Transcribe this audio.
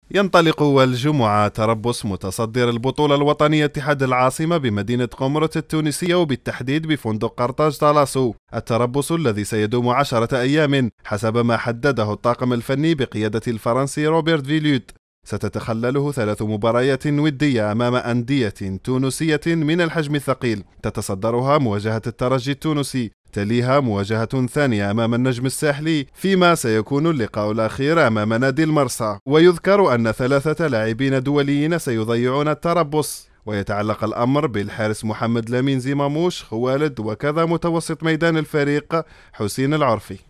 ينطلق الجمعة تربص متصدر البطولة الوطنية اتحاد العاصمة بمدينة قمرة التونسية وبالتحديد بفندق قرطاج طلاسو. التربص الذي سيدوم 10 أيام حسب ما حدده الطاقم الفني بقيادة الفرنسي روبرت فيليوت. ستتخلله 3 مباريات ودية أمام أندية تونسية من الحجم الثقيل، تتصدرها مواجهة الترجي التونسي، تليها مواجهة ثانية أمام النجم الساحلي، فيما سيكون اللقاء الأخير أمام نادي المرسى. ويذكر أن 3 لاعبين دوليين سيضيعون التربص، ويتعلق الأمر بالحارس محمد لامين زيماموش خوالد، وكذا متوسط ميدان الفريق حسين العرفي.